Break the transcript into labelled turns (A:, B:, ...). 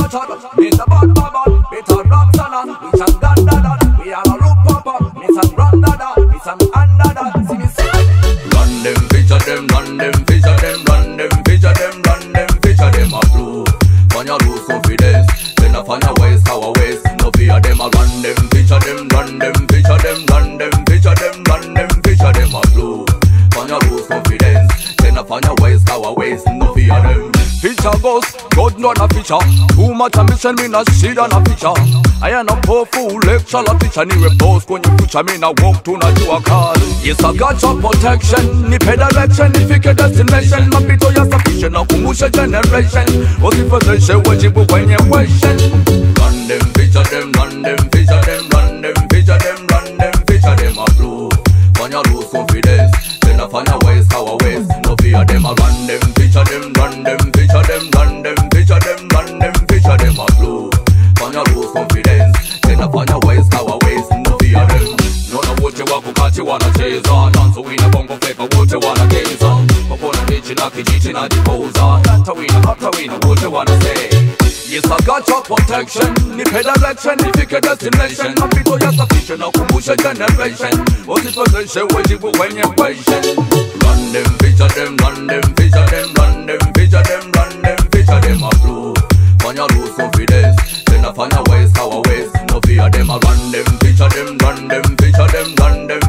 A: method. Mr. Bad Bad, Mr. Rock Salon, we some Gandada, we are a root pop up, me some Randada, we some Andada. See me say, run them, feature them, run them, feature them, run them, feature them, run them, feature them a blue. When you lose confidence, then I find a waste, how a waste. No fear them, I run them, feature them, run them, feature them, run them, feature them, run them, feature them a blue. When you lose confidence, then I find a waste, how a waste. No fear them. Feature ghost, God not a feature. Too much ambition, me not see on a feature. I am a powerful lecture, a teacher. Ni repose when you future me na walk to na do a call. Yes, I got your protection. Ni pay direction, if you get destination. My people are sufficient, now kumusha generation. What if I say what you put when you question? Run them, feature them, run them, feature them, run them, feature them, run them, feature them a blue. When you lose confidence, then I find a waste, how a waste. No fear them, I run them, feature them, run them, feature them, run them, feature them, run them, feature them a blue. When you lose confidence, then I find a waste, how a waste. No fear them. No no what you want, because you wanna chase on. So we na bongo flavor, what you wanna gaze on. Popona bitch na kijiji na diposa. After we know what you wanna say. Yes, I got your protection. Ni pay direction, if you get destination. My people are sufficient, now kumusha generation. What if I say what you when you question? Run them, feature them, run them, feature them, run them, feature them, run them, feature them a blue. When you lose confidence, then I find a waste, how a waste. No fear them, I run them, feature them, run them, feature them, run them,